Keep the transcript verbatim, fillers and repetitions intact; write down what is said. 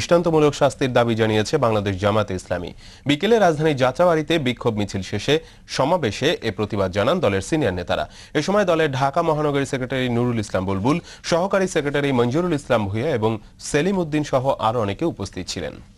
দৃষ্টান্তমূলক শাস্তির দাবি জানিয়েছে বাংলাদেশ জামাতে ইসলামী। বিকেলে রাজধানীর যাত্রাবাড়িতে বিক্ষোভ মিছিল শেষে সমাবেশে এ প্রতিবাদ জানান দলের সিনিয়র নেতারা। এ সময় দলের ঢাকা মহানগরী সেক্রেটারি নুরুল ইসলাম বুলবুল, সহকারী সেক্রেটারি মঞ্জুরুল ইসলাম ভূঁইয়া এবং সেলিম উদ্দিন সহ আরো অনেকে উপস্থিত ছিলেন।